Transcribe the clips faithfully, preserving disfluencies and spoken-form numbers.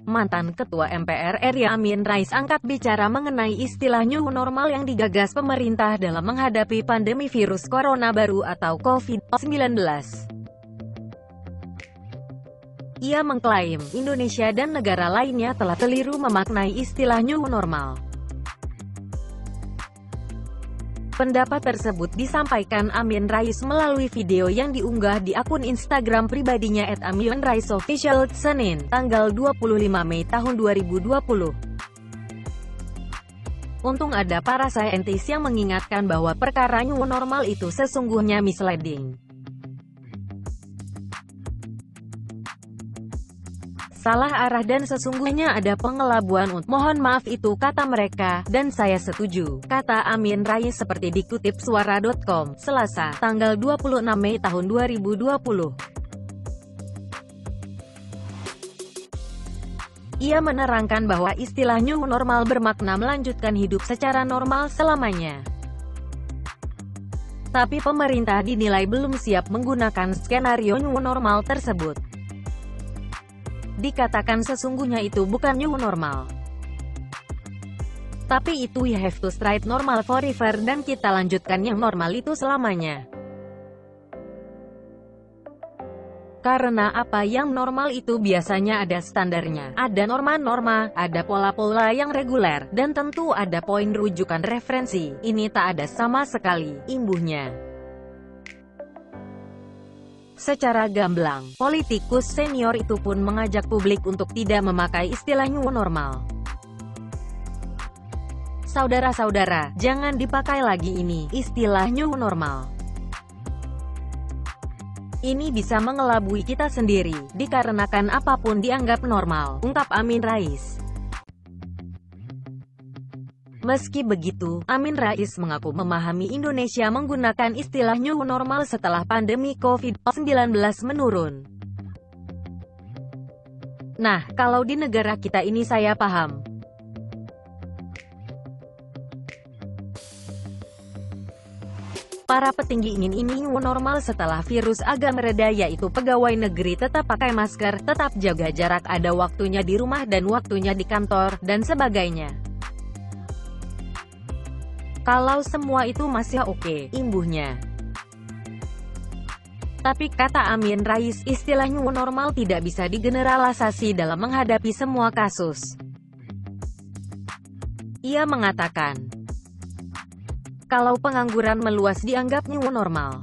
Mantan Ketua M P R R I Amin Rais angkat bicara mengenai istilah new normal yang digagas pemerintah dalam menghadapi pandemi virus corona baru atau covid sembilan belas. Ia mengklaim, Indonesia dan negara lainnya telah keliru memaknai istilah new normal. Pendapat tersebut disampaikan Amin Rais melalui video yang diunggah di akun Instagram pribadinya et amin rais official, Senin, tanggal dua puluh lima Mei tahun dua ribu dua puluh. Untung ada para saintis yang mengingatkan bahwa perkara new normal itu sesungguhnya misleading. Salah arah dan sesungguhnya ada pengelabuan. Mohon maaf itu kata mereka, dan saya setuju, kata Amin Rais seperti dikutip suara titik com, Selasa, tanggal dua puluh enam Mei tahun dua ribu dua puluh. Ia menerangkan bahwa istilah new normal bermakna melanjutkan hidup secara normal selamanya. Tapi pemerintah dinilai belum siap menggunakan skenario new normal tersebut. Dikatakan sesungguhnya itu bukan new normal. Tapi itu we have to straight normal forever dan kita lanjutkan yang normal itu selamanya. Karena apa yang normal itu biasanya ada standarnya, ada norma-norma, ada pola-pola yang reguler, dan tentu ada poin rujukan referensi. Ini tak ada sama sekali, imbuhnya. Secara gamblang, politikus senior itu pun mengajak publik untuk tidak memakai istilah new normal. Saudara-saudara, jangan dipakai lagi ini, istilah new normal. Ini bisa mengelabui kita sendiri, dikarenakan apapun dianggap normal, ungkap Amin Rais. Meski begitu, Amin Rais mengaku memahami Indonesia menggunakan istilah new normal setelah pandemi covid sembilan belas menurun. Nah, kalau di negara kita ini saya paham. Para petinggi ingin ini new normal setelah virus agak mereda, yaitu pegawai negeri tetap pakai masker, tetap jaga jarak, ada waktunya di rumah dan waktunya di kantor, dan sebagainya. Kalau semua itu masih oke, imbuhnya. Tapi kata Amin Rais, istilah new normal tidak bisa digeneralisasi dalam menghadapi semua kasus. Ia mengatakan, kalau pengangguran meluas dianggap new normal.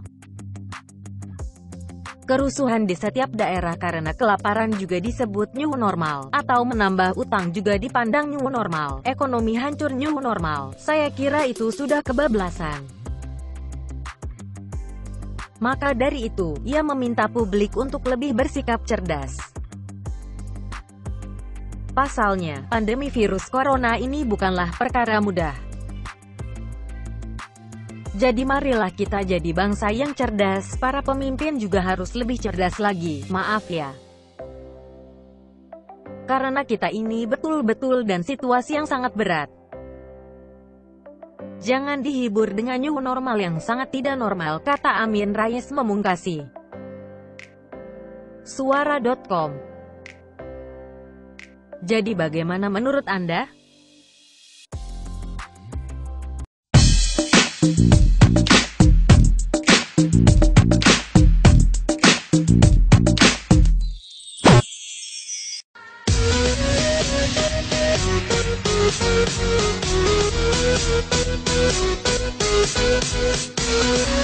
Kerusuhan di setiap daerah karena kelaparan juga disebut new normal, atau menambah utang juga dipandang new normal, ekonomi hancur new normal. Saya kira itu sudah kebablasan. Maka dari itu, ia meminta publik untuk lebih bersikap cerdas. Pasalnya, pandemi virus corona ini bukanlah perkara mudah. Jadi marilah kita jadi bangsa yang cerdas, para pemimpin juga harus lebih cerdas lagi, maaf ya. Karena kita ini betul-betul dan situasi yang sangat berat. Jangan dihibur dengan new normal yang sangat tidak normal, kata Amin Rais memungkasi. Suara titik com. Jadi bagaimana menurut Anda? We'll be right back.